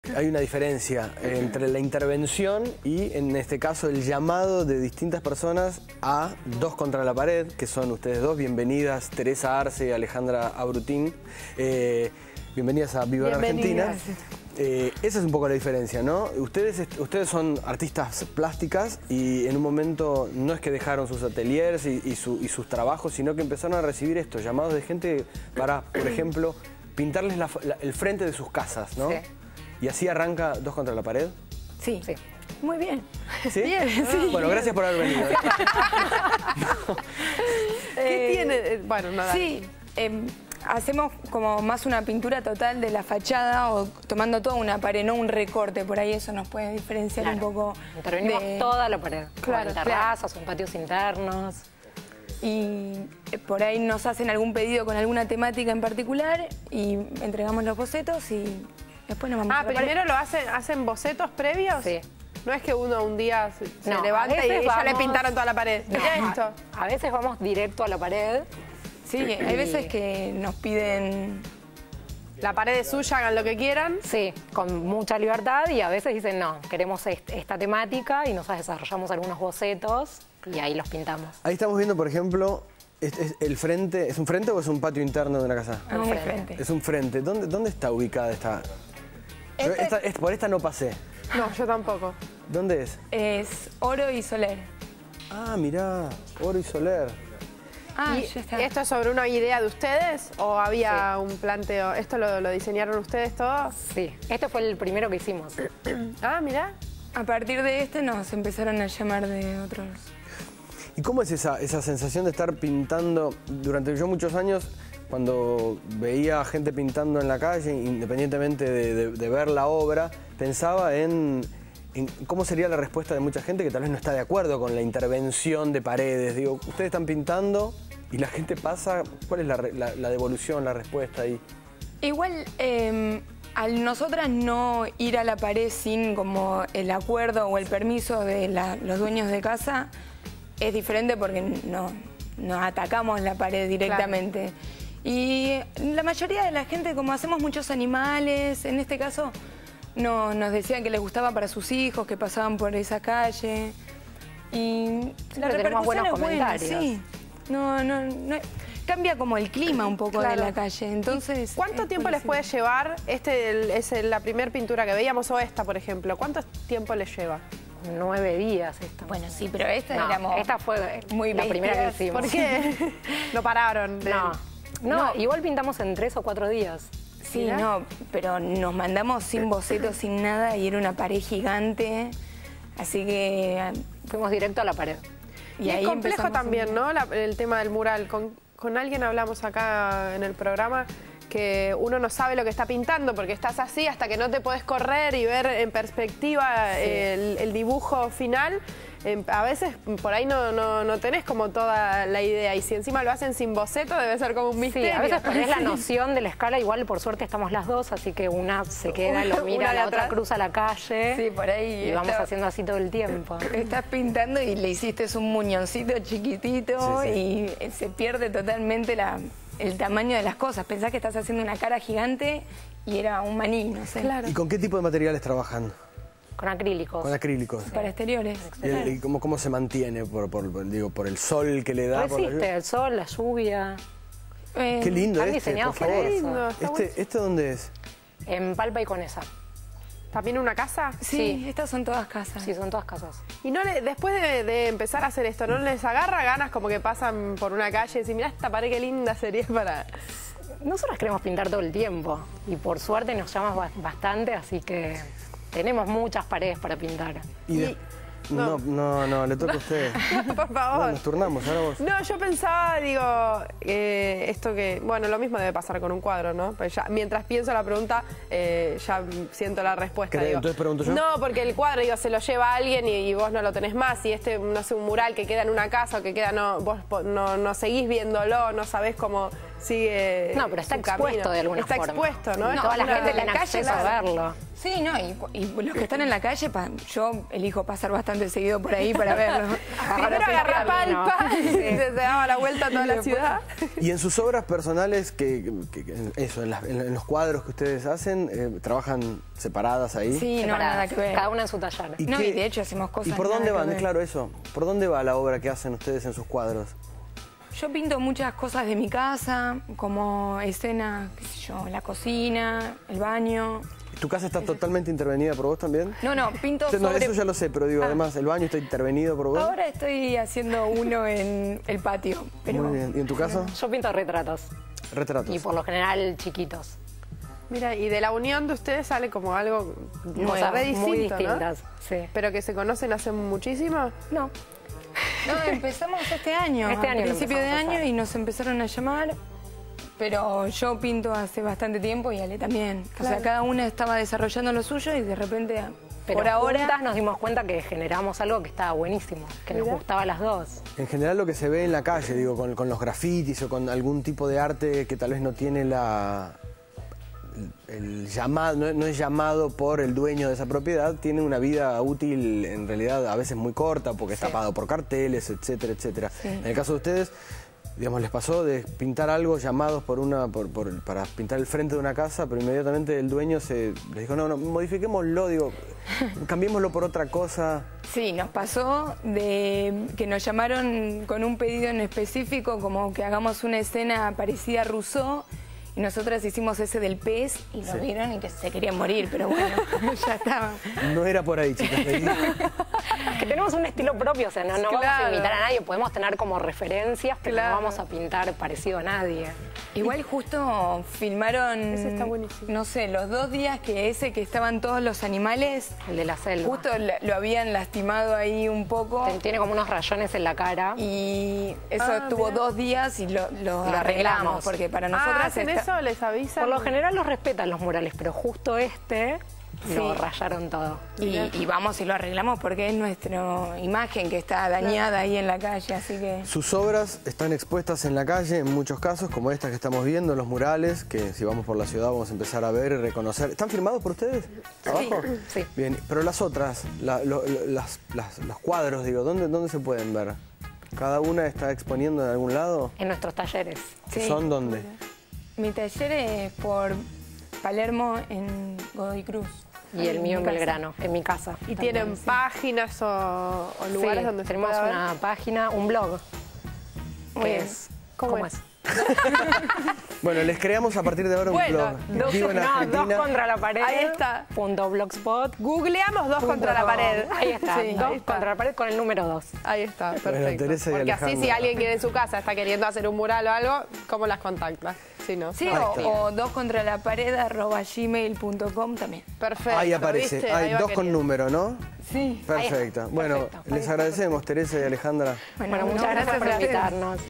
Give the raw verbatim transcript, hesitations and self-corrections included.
hay una diferencia entre la intervención y, en este caso, el llamado de distintas personas a Dos contra la Pared, que son ustedes dos. Bienvenidas, Teresa Arce y Alejandra Abrutín. Eh, bienvenidas a Viva la Argentina. Eh, esa es un poco la diferencia, ¿no? Ustedes, ustedes son artistas plásticas y en un momento no es que dejaron sus ateliers y, y, su, y sus trabajos, sino que empezaron a recibir estos llamados de gente para, por ejemplo, pintarles la, la, el frente de sus casas, ¿no? Sí. Y así arranca Dos contra la Pared. Sí, sí. Muy bien. ¿Sí? Bien, sí. Bueno, gracias por haber venido. ¿Qué eh, tiene? Bueno, nada. Sí. Eh, Hacemos como más una pintura total de la fachada o tomando toda una pared, no un recorte. Por ahí eso nos puede diferenciar claro. un poco. Intervenimos de... toda la pared. Claro, en terrazas, claro. en patios internos. Y por ahí nos hacen algún pedido con alguna temática en particular y entregamos los bocetos y después nos vamos ah, a la primero pared. lo hacen, hacen bocetos previos. Sí. No es que uno un día se no, levanta y vamos... ya le pintaron toda la pared. No, ¿Qué es esto? A, a veces vamos directo a la pared. Sí, hay veces que nos piden... La pared es suya, hagan lo que quieran. Sí, con mucha libertad y a veces dicen, no, queremos esta temática y nosotros desarrollamos algunos bocetos y ahí los pintamos. Ahí estamos viendo, por ejemplo, es, es el frente, ¿es un frente o es un patio interno de una casa? No, un frente. frente. Es un frente. ¿Dónde, dónde está ubicada esta? Este... esta, esta? Por esta no pasé. No, yo tampoco. ¿Dónde es? Es Oro y Soler. Ah, mirá, Oro y Soler. Ah, ¿Y ya está. ¿Esto es sobre una idea de ustedes o había sí. un planteo? ¿Esto lo, lo diseñaron ustedes todos? Sí, este fue el primero que hicimos. Ah, mirá. A partir de este nos empezaron a llamar de otros. ¿Y cómo es esa, esa sensación de estar pintando? Durante yo muchos años, cuando veía gente pintando en la calle, independientemente de, de, de ver la obra, pensaba en... en cómo sería la respuesta de mucha gente que tal vez no está de acuerdo con la intervención de paredes. Digo, ustedes están pintando y la gente pasa, ¿cuál es la, la, la devolución, la respuesta ahí? Igual, eh, al nosotras no ir a la pared sin como el acuerdo o el permiso de la, los dueños de casa, es diferente porque no, no atacamos la pared directamente. Claro. Y la mayoría de la gente, como hacemos muchos animales, en este caso... No, nos decían que les gustaba para sus hijos, que pasaban por esa calle. Y la Pero tenemos buenos es buena, comentarios. Sí. No, no, no, cambia como el clima un poco claro. de la calle. Entonces, ¿cuánto tiempo les puede llevar? Este es la primera pintura que veíamos, o esta, por ejemplo. ¿Cuánto tiempo les lleva? Nueve días esta. Bueno, sí, pero esta no, éramos esta fue muy la bestias. primera que hicimos. ¿Por qué? No pararon. De... No. no, no, igual pintamos en tres o cuatro días. Sí, ¿Mira? no, pero nos mandamos sin bocetos, sin nada, y era una pared gigante, así que fuimos directo a la pared. Y, y ahí es complejo también, ¿no? La, el tema del mural. Con, con alguien hablamos acá en el programa que uno no sabe lo que está pintando porque estás así hasta que no te podés correr y ver en perspectiva sí. el, el dibujo final. Eh, a veces por ahí no, no, no tenés como toda la idea y si encima lo hacen sin boceto debe ser como un misterio. Sí, a veces perdés la noción de la escala, igual por suerte estamos las dos, así que una se queda, lo mira, la otra cruza la calle sí, por ahí y vamos está, haciendo así todo el tiempo. Estás pintando y le hiciste un muñoncito chiquitito sí, sí. y se pierde totalmente la, el tamaño de las cosas. Pensás que estás haciendo una cara gigante y era un maní, no sé. Claro. ¿Y con qué tipo de materiales trabajan? Con acrílicos. Con acrílicos. Sí. Para exteriores. ¿Y, y cómo, cómo se mantiene? Por, por, digo, por el sol que le da. Resiste, por la... el sol, la lluvia. Eh, qué lindo este, diseñado por favor. Lindo, este, ¿Este dónde es? En Palpa y Conesa. ¿También una casa? Sí, sí, estas son todas casas. Sí, son todas casas. Y no le, después de, de empezar a hacer esto, ¿no les agarra ganas como que pasan por una calle y dicen, mirá esta pared qué linda sería para...? Nosotros queremos pintar todo el tiempo y por suerte nos llamas bastante, así que... Tenemos muchas paredes para pintar. ¿Y de... No, no, no, le toca a usted. No, por favor. No, nos turnamos, ahora vos. No, yo pensaba, digo, eh, esto que... Bueno, lo mismo debe pasar con un cuadro, ¿no? Pues ya, mientras pienso la pregunta, eh, ya siento la respuesta. Digo. Entonces pregunto yo. No, porque el cuadro, digo, se lo lleva alguien y, y vos no lo tenés más. Y este, no sé, un mural que queda en una casa o que queda... no vos no, no seguís viéndolo, no sabés cómo sigue. No, pero está expuesto camino. de alguna está forma. Está expuesto, ¿no? No, toda la gente tiene acceso a verlo. Sí, no, y, y los que están en la calle, pa, yo elijo pasar bastante seguido por ahí para verlos. Primero agarré palpa y se daba la vuelta a toda la ciudad. Y en sus obras personales, que, que- que- eso, en, las- en- en los cuadros que ustedes hacen, eh, ¿trabajan separadas ahí? Sí, no, Separadas, nada que ver. Cada una en su taller. ¿Y No, qué- y de hecho hacemos cosas ¿Y por dónde nada que van? ver. Claro, eso. ¿Por dónde va la obra que hacen ustedes en sus cuadros? Yo pinto muchas cosas de mi casa, como escenas, qué sé yo, la cocina, el baño. ¿Tu casa está totalmente intervenida por vos también? No, no, pinto No, sobre... eso ya lo sé, pero digo, Ah. además, ¿el baño está intervenido por vos? Ahora estoy haciendo uno en el patio, pero... Muy bien. ¿Y en tu caso? Yo pinto retratos Retratos. y por lo general chiquitos. Mira, y de la unión de ustedes sale como algo, Nuevas, cosas re muy distinto, ¿no? distintas. Sí. Pero que se conocen hace muchísimo. No. No, empezamos este año, Este año a lo principio de empezamos a año, hacer. y nos empezaron a llamar. Pero yo pinto hace bastante tiempo y Ale también. O sea, cada una estaba desarrollando lo suyo y de repente, Pero por ahora... juntas nos dimos cuenta que generamos algo que estaba buenísimo, que nos gustaba a las dos. En general lo que se ve en la calle, digo, con, con los grafitis o con algún tipo de arte que tal vez no tiene la... El llamado, no, no es llamado por el dueño de esa propiedad, tiene una vida útil en realidad a veces muy corta porque está pagado por carteles, etcétera, etcétera. En el caso de ustedes, digamos, les pasó de pintar algo llamados por una, por, por- para pintar el frente de una casa, pero inmediatamente el dueño se les dijo, no, no, modifiquémoslo, digo, cambiémoslo por otra cosa. Sí, nos pasó de que nos llamaron con un pedido en específico, como que hagamos una escena parecida a Rousseau, y nosotras hicimos ese del pez y lo vieron y que se querían morir, pero bueno, ya estaba. No era por ahí, chicas. Que tenemos un estilo propio, o sea, no, no vamos a Claro. imitar a nadie, podemos tener como referencias, pero Claro. no vamos a pintar parecido a nadie. Igual justo filmaron, Ese está buenísimo. no sé, los dos días que ese que estaban todos los animales, El de la selva. justo lo, lo habían lastimado ahí un poco. Ten- Tiene como unos rayones en la cara. Y eso Ah, tuvo mirá. dos días y lo, lo Lo arreglamos, arreglamos. porque para Ah, nosotras ¿hacen está- eso? ¿Les avisan? Por lo general los respetan los murales, pero justo este lo Sí. rayaron todo. Y, y vamos y lo arreglamos porque es nuestra imagen que está dañada ahí en la calle, así que... Sus obras están expuestas en la calle en muchos casos, como estas que estamos viendo, los murales, que si vamos por la ciudad vamos a empezar a ver y reconocer. ¿Están firmados por ustedes? ¿Abajo? Sí. Bien, pero las otras, la- lo- lo- las- las- los cuadros, digo, ¿dónde, ¿dónde se pueden ver? ¿Cada una está exponiendo en algún lado? En nuestros talleres. Sí. ¿Son dónde? Mi taller es por Palermo en Godoy Cruz. Y el mío en mi casa. Belgrano, en mi casa. ¿Y también. tienen páginas o, o lugares Sí, donde se tenemos pueda ver? una página, un blog. Muy Que bien. es, ¿Cómo ¿Cómo es? es? Bueno, les creamos a partir de ahora un Bueno, blog. dos- Vivo en No, Argentina. dos contra la pared. Ahí está. Punto blogspot. Googleamos dos contra la com. pared. Ahí está, Sí, dos ahí está. contra la pared con el número dos. Ahí está, perfecto. Teresa y Porque así Alejandra. si alguien quiere en su casa, está queriendo hacer un mural o algo, ¿cómo las contacta? Sí, ¿no? Sí, Ahí o, está. o dos contra la pared arroba gmail punto com también. Perfecto. Ahí aparece, ¿viste? hay Ahí va dos con queriendo. número, ¿no? Sí. Perfecto. Bueno, Perfecto. les agradecemos, Teresa y Alejandra. Bueno, no, muchas gracias por a ustedes. invitarnos.